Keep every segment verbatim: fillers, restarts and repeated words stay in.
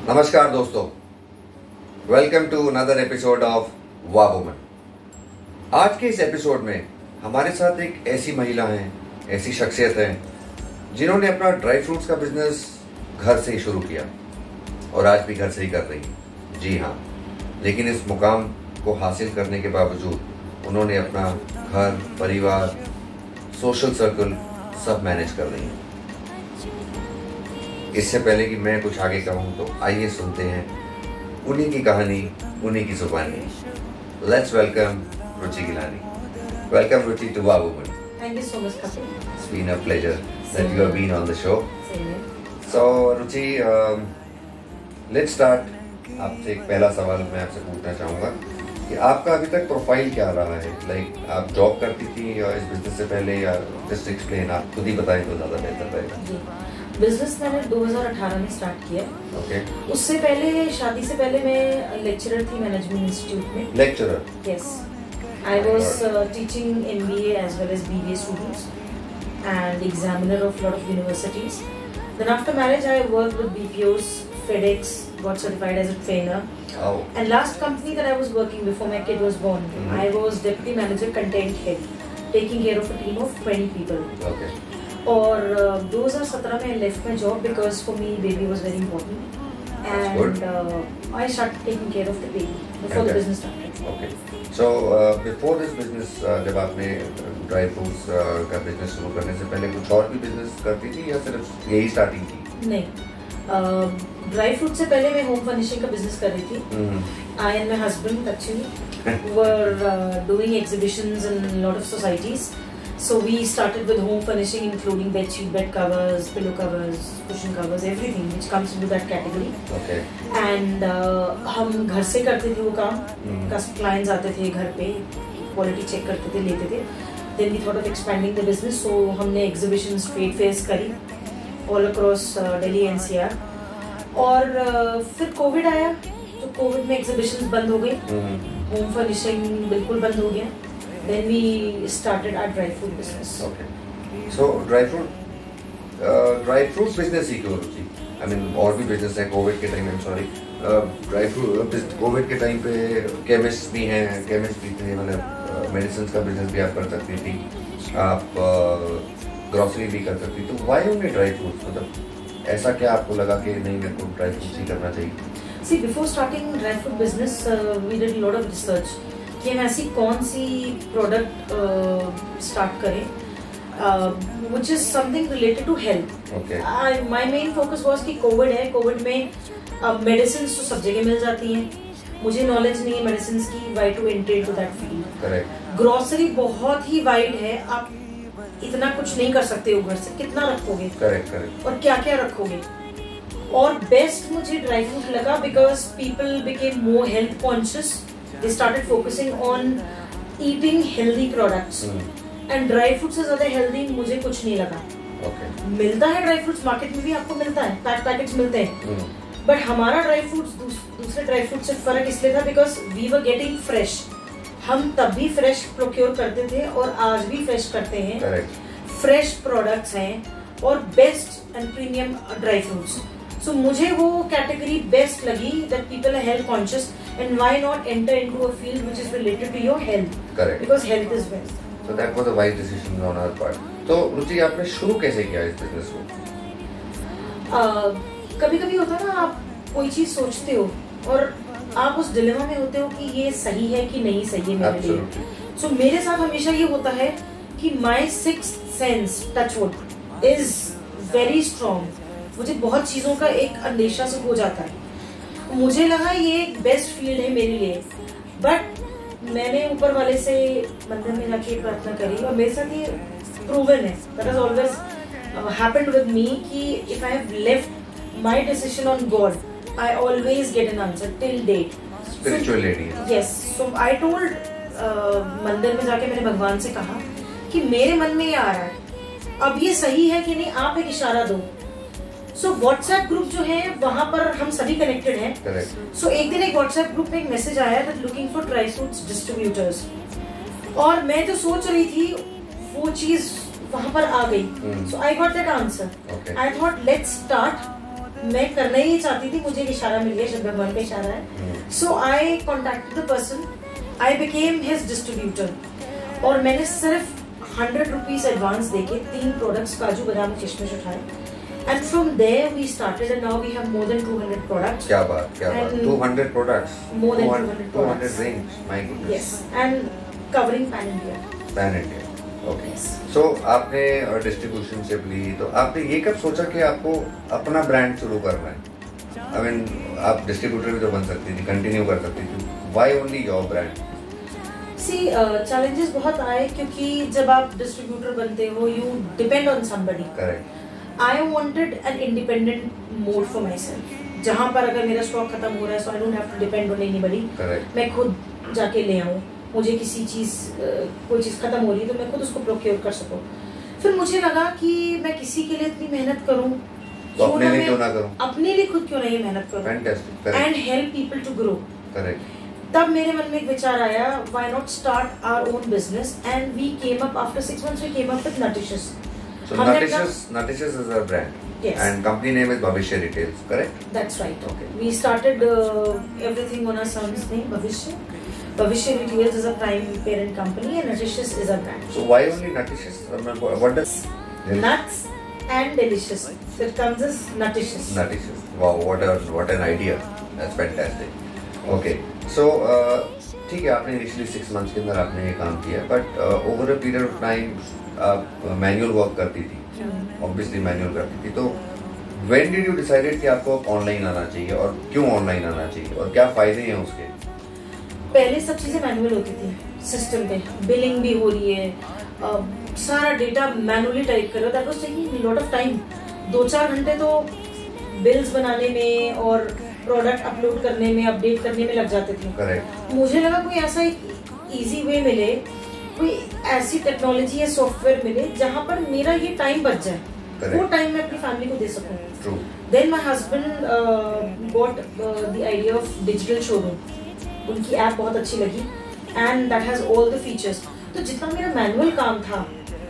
नमस्कार दोस्तों, welcome to another episode of Wah Woman. आज के इस एपिसोड में हमारे साथ एक ऐसी महिला हैं, ऐसी शख्सियत हैं जिन्होंने अपना ड्राई फ्रूट्स का बिजनेस घर से ही शुरू किया और आज भी घर से ही कर रही है। जी हाँ, लेकिन इस मुकाम को हासिल करने के बावजूद उन्होंने अपना घर, परिवार, सोशल सर्कल सब मैनेज कर रही हैं। इससे पहले कि मैं कुछ आगे कहूँ तो आइए सुनते हैं उन्हीं की कहानी, उन्हीं की जुबानी। Let's welcome Ruchi Gilani. Welcome Ruchi to Wah Woman. Thank you so much, Kapil. It's been a pleasure that you have been on the show. Same here. So Ruchi, um, let's start. आपसे एक पहला सवाल मैं आपसे पूछना चाहूँगा कि आपका अभी तक प्रोफाइल क्या रहा है? लाइक like, आप जॉब करती थी या इस बिजनेस से पहले, या जस्ट एक्सप्लेन, आप खुद ही बताएं तो ज़्यादा बेहतर रहेगा। बिजनेस मैंने दो हज़ार अठारह में स्टार्ट किया। ओके। उससे पहले, शादी से पहले मैं लेक्चरर थी मैनेजमेंट इंस्टीट्यूट में। Lecturer? Yes, I was teaching MBA as well as BBA students and examiner of lot of universities. Then after marriage I worked with BPOs, FedEx, got certified as a trainer. Oh. And last company that I was working before my kid was born, mm-hmm. I was deputy manager, content head, taking care of a team of twenty people. Okay. और uh, दो हज़ार सत्रह में I left my job because for me baby was very important, and uh, I started taking care of the baby before okay. the business started. Okay. So uh, before this business, uh, जब आपने dry fruits uh, का business शुरू करने से पहले कुछ और भी बिजनेस करती थी या सिर्फ यही स्टार्टिंग थी? नहीं, ड्राई uh, फ्रूट से पहले मैं होम फर्निशिंग का बिजनेस कर रही थी। I and my husband actually were uh, doing exhibitions in a lot of societies. So we started with home furnishing, including bed sheet, bed covers, pillow covers, cushion covers, everything which comes into that category. Okay. And uh, हम घर से करते थे वो काम। कस्ट clients आते थे घर पे, क्वालिटी चेक करते थे, लेते थे। Then we thought of expanding the business, so हमने exhibitions, trade fairs करी all across uh, Delhi N C R. और uh, फिर कोविड आया, तो कोविड में exhibitions बंद हो गई, home furnishing बिल्कुल बंद हो गया। Then we started our dry fruit business. Okay. So dry fruit, uh, dry fruit business ही क्यों रुचि? I mean और भी business है कोविड के टाइम में, sorry, dry fruit कोविड के टाइम पे केमिस्ट भी हैं, केमिस्ट भी थे, मतलब मेडिसिन का बिजनेस भी आप कर सकती थी, आप ग्रोसरी भी कर सकती, तो why only dry fruits? मतलब ऐसा क्या आपको लगा कि नहीं मेरे को dry fruits ही करना चाहिए? See, before starting dry fruit business, uh, we did a lot of research कि हम ऐसी कौन सी प्रोडक्ट स्टार्ट करें which is something related to health. Okay. I, my main focus was कि कोविड है, कोविड में मेडिसिन तो सब जगह मिल जाती हैं, मुझे नॉलेज नहीं है मेडिसिन की, why to enter into that field. Correct. Grocery बहुत ही वाइड है, आप इतना कुछ नहीं कर सकते हो घर से, कितना रखोगे? Correct, correct. और क्या क्या रखोगे? और बेस्ट मुझे ड्राई फ्रूट लगा because people became more health conscious. They started focusing on eating healthy products. Mm. And dry fruit से ज़्यादा healthy मुझे कुछ नहीं लगा। Okay. मिलता है ड्राई फ्रूट्स, मार्केट में भी आपको मिलता है, पैक पैकेट्स मिलते हैं। But mm. हमारा ड्राई फ्रूट्स दूसरे ड्राई फ्रूट से फर्क इसलिए था because we were getting fresh. हम तब भी फ्रेश प्रोक्योर करते थे और आज भी फ्रेश करते हैं। फ्रेश प्रोडक्ट्स हैं और best and premium dry fruits. So मुझे वो कैटेगरी बेस्ट लगी that people are health conscious and why not enter into a field which is related to your health? Correct. Because health is wealth. So that was a wise decision on our part. तो रुचि आपने शुरू कैसे किया इस business को? कभी कभी होता है ना, आप कोई चीज सोचते हो और आप उस डिलेमा में होते हो कि ये सही है कि नहीं सही है मेरे लिए। सो so, मेरे साथ हमेशा ये होता है कि my sixth sense, touch wood, is very strong. मुझे बहुत चीजों का एक अंदेशा से हो जाता है। मुझे लगा ये एक बेस्ट फील्ड है मेरे लिए, बट मैंने ऊपर वाले से मंदिर में जाके प्रार्थना करी और मेरे साथ ये प्रूवन है, that has always happened with me, कि if I have left my decision on God, I always get an answer till date. Spiritual lady. Yes, so I told, मंदिर में जाके मैंने भगवान से कहा कि मेरे मन में ये आ रहा है, अब ये सही है कि नहीं, आप एक इशारा दो। सो व्हाट्सएप ग्रुप जो है वहां पर हम सभी कनेक्टेड हैं। सो so, एक दिन एक व्हाट्सएप ग्रुप में एक मैसेज आया that looking for dry fruits distributors, और मैं जो सोच रही थी वो चीज वहां पर आ गई। So I got that answer. I thought let's start मैं करना ही चाहती थी, मुझे एक इशारा मिल गया, शब्द भगवान का इशारा है। So I contacted the person, I became his distributor, और मैंने सिर्फ हंड्रेड रुपीज एडवांस देके तीन प्रोडक्ट्स काजू बादाम किशमिश उठाए, and from there we started, and now we have more than two hundred products. क्या बात, क्या बात, two hundred products, more than two hundred two hundred range, my goodness. Yes, and covering pan India. Pan India, okay. So आपने distribution ship ली, तो आपने ये कब सोचा कि आपको अपना ब्रांड शुरू करना है? आई मीन आप डिस्ट्रीब्यूटर भी तो बन सकती थी, कंटिन्यू कर सकती थी, why only your brand? See challenges बहुत आए, क्योंकि जब आप डिस्ट्रीब्यूटर बनते हो you depend on somebody. Correct. I wanted an independent mode for my self, जहाँ पर अगर मेरा स्टॉक खत्म हो रहा है, so I don't have to depend on anybody. Correct. मैं खुद जाके ले आऊँ, मुझे किसी चीज़ कोई चीज़ खत्म हो रही है तो मैं खुद उसको प्रोक्योर कर सकूँ। फिर मुझे लगा कि मैं किसी के लिए इतनी मेहनत करूँ, तो अपने लिए क्यों ना करूँ? अपने लिए खुद क्यों नहीं मेहनत करूँ? Fantastic. And help people to grow. Correct. तब मेरे मन में एक विचार आया, why not start our own business, and we came up after six months we came up with Nutitious. So Nutitious, Nutitious is our brand. Yes. And company name is Bhavishya Retails, correct? That's right. Okay. We started uh, everything on our son's name, Bhavishya. Bhavishya Retails is a prime parent company, and Nutitious is our brand. So why only Nutitious? What does nuts and delicious? So it comes as Nutitious. Nutitious. Wow, what a what an idea. That's fantastic. Okay. So uh, ठीक है, आपने initially six months के अंदर आपने ये काम किया, but over a period of time आप मैनुअल वर्क करती थी, ऑब्वियसली मैनुअल करती थी, तो व्हेन डिड यू डिसाइडेड कि आपको ऑनलाइन आना चाहिए, और क्यों ऑनलाइन आना चाहिए, और क्या फायदे हैं उसके? पहले सब चीजें मैनुअल होती थी, सिस्टम पे बिलिंग भी हो रही है, uh, सारा डेटा मैनुअली टाइप करो, that was taking lot of time. दो चार घंटे तो बिल्स बनाने में और प्रोडक्ट अपलोड करने में, अपडेट करने में लग जाते थे। करेक्ट। मुझे लगा कोई ऐसा एक इजी वे मिले, कोई ऐसी टेक्नोलॉजी या सॉफ्टवेयर मिले जहाँ पर मेरा ये टाइम बच जाए, वो टाइम मैं अपनी फैमिली को दे सकूँ। Then my husband got the idea of digital showroom, उनकी ऐप बहुत अच्छी लगी, and that has all the features. तो जितना मेरा मैनुअल काम था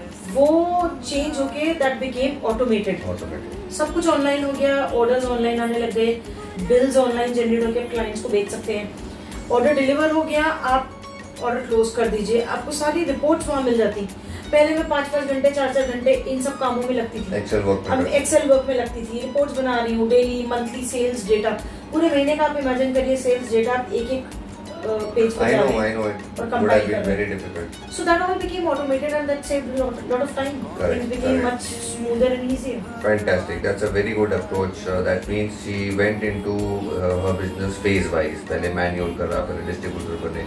वो चेंज होके दैट बिकेम ऑटोमेटेड। ऑटोमेटेड सब कुछ ऑनलाइन हो गया, ऑर्डर्स ऑनलाइन आने लग गए, बिल्स ऑनलाइन जनरेट होकर क्लाइंट्स को बेच सकते हैं, ऑर्डर डिलीवर हो गया, आप ऑर्डर क्लोज कर दीजिए, आपको सारी रिपोर्ट्स वहाँ मिल जाती। पहले मैं पाँच पाँच घंटे चार चार घंटे इन सब कामों में लगती थी, एक्सेल वर्क अब एक्सेल वर्क में लगती थी, रिपोर्ट्स बना रही हूँ डेली, मंथली सेल्स डेटा, पूरे महीने का आप इमेजिन करिए सेल्स डेटा, आप एक एक पेज पे जा रहे हैं और कंपाइल कर रहे हैं। So that all became automated, and that saved a lot of time. Things became much smoother and easier. Fantastic. That's a very good approach. Uh, that means she went into uh, her business phase wise. पहले manual कर रहा, पहले distributor बने।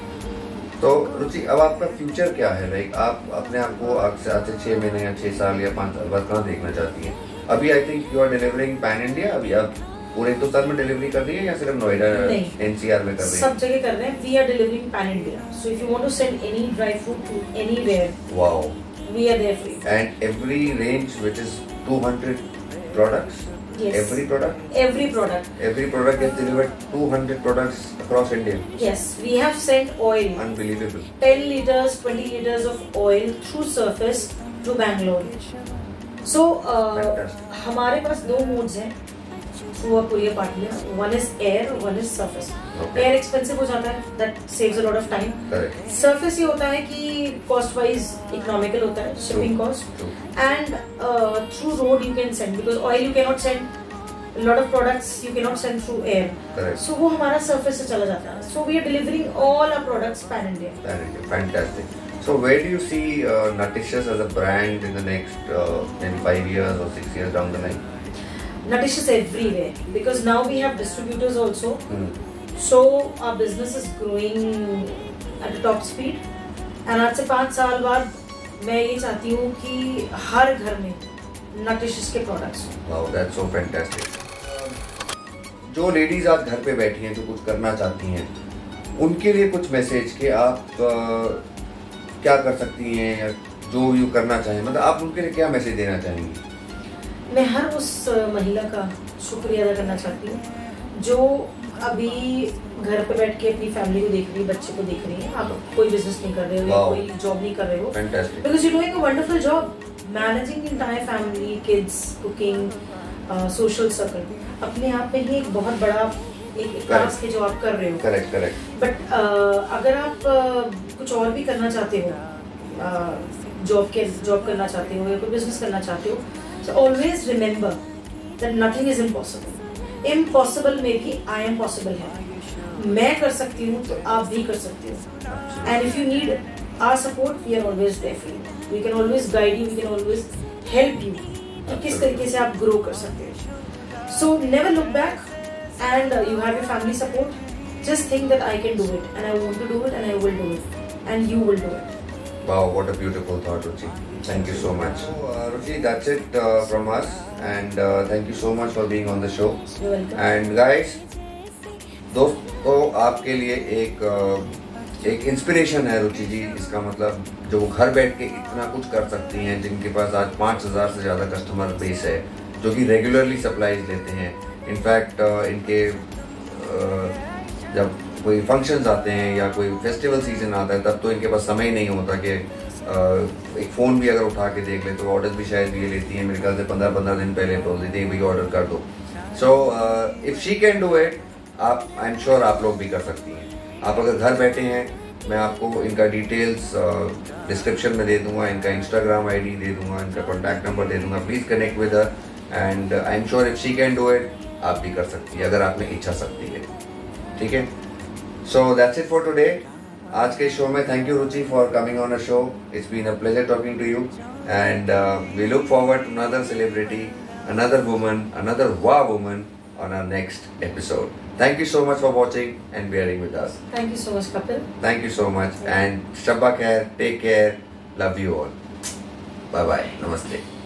तो रुचि, अब आपका future क्या है? लाइक आप अपने आप को आज से छह महीने या छह साल या पाँच साल बाद कहाँ देखना चाहती हैं? अभी I think you are delivering pan India, अभी आप पूरे हिंदुस्तान में डिलीवरी कर रही है या सिर्फ नोएडा एनसीआर में कर रही है? सब जगह कर रहे हैं। We are delivering pan India, so if you want to send any dry fruit to anywhere, wow, we are there for you. And every range which is two hundred products, yes, every product every product every product is delivered two hundred products across India. Yes, we have sent oil, unbelievable, ten liters twenty liters of oil through surface to Bangalore. So uh, हमारे पास दो modes हैं through a courier partner, one is air, one is surface. Okay. Air expensive हो जाता है, that saves a lot of time. Correct. Surface ये होता है कि cost wise economical होता है, shipping True. cost. True. And uh, through road you can send, because oil you cannot send, a lot of products you cannot send through air. Correct. So वो हमारा surface से चला जाता है. So we are delivering all our products pan India. Pan India, fantastic. So where do you see uh, Nutitious as a brand in the next uh, maybe five years or six years down the line? Nutitious everywhere, because now we have distributors also. Hmm. So our business is growing at a top speed. And आज से पाँच साल बाद मैं ये चाहती हूँ कि हर घर में Nutitious के products हों। Wow, that's so fantastic. जो लेडीज आज घर पे बैठी हैं, जो कुछ करना चाहती हैं, उनके लिए कुछ मैसेज कि आप uh, क्या कर सकती हैं या जो यू करना चाहें, मतलब आप उनके लिए क्या मैसेज देना चाहेंगी? मैं हर उस महिला का शुक्रिया अदा करना चाहती हूँ जो अभी घर पे बैठ के अपनी फैमिली को देख रही है, बच्चे को देख रही है। आप कोई बिजनेस नहीं कर रहे हो या कोई जॉब नहीं कर रहे हो, because you doing a wonderful job managing the entire family, kids, cooking, social circle. अपने आप में ही एक बहुत बड़ा एक टास्क है जो आप कर रहे हो। Correct correct. बट अगर आप uh, कुछ और भी करना चाहते हो, जॉब के जॉब करना चाहते हो या कोई बिजनेस करना चाहते हो, so always remember that nothing is impossible. Impossible में भी I am possible है। मैं कर सकती हूँ तो आप भी कर सकते हो। And if you need our support, we are always there for you. We can always guide you. We can always help you कि किस तरीके से आप grow कर सकते हो। So never look back, and uh, you have your family support. Just think that I can do it, and I want to do it, and I will do it, and you will do it. Wow, what a beautiful thought, Ruchi. Thank you so much. So, uh, Ruchi, that's it uh, from us, and uh, thank you so much for being on the show. You're welcome. And guys, दोस्तों आपके लिए एक uh, एक inspiration है रुचि जी। इसका मतलब जो घर बैठ के इतना कुछ कर सकती हैं, जिनके पास आज पाँच हज़ार से ज़्यादा कस्टमर बेस है, जो कि रेगुलरली सप्लाईज लेते हैं। इनफैक्ट uh, इनके uh, जब कोई फंक्शंस आते हैं या कोई फेस्टिवल सीजन आता है, तब तो इनके पास समय ही नहीं होता कि एक फ़ोन भी अगर उठा के देख ले, तो ऑर्डर भी शायद ये लेती हैं मेरे ख्याल से पंद्रह पंद्रह दिन पहले बोल देती हैं भाई ऑर्डर कर दो। So if she can do it, आप आई एम श्योर आप लोग भी कर सकती हैं। आप अगर घर बैठे हैं, मैं आपको इनका डिटेल्स डिस्क्रिप्शन में दे दूंगा, इनका इंस्टाग्राम आईडी दे दूंगा, इनका कॉन्टैक्ट नंबर दे दूंगा। Please connect with her, and I am sure if she can do it, आप भी कर सकती है अगर आप में इच्छा शक्ति है। ठीक है, so that's it for today. आज के शो में thank you Ruchi for coming on a show. It's been a pleasure talking to you, and we look forward to another celebrity, another woman, another Wah Woman on our next episode. Thank you so much for watching and bearing with us. Thank you so much, Kapil. Thank you so much, and Shabba khair, take care, love you all. Bye bye, namaste.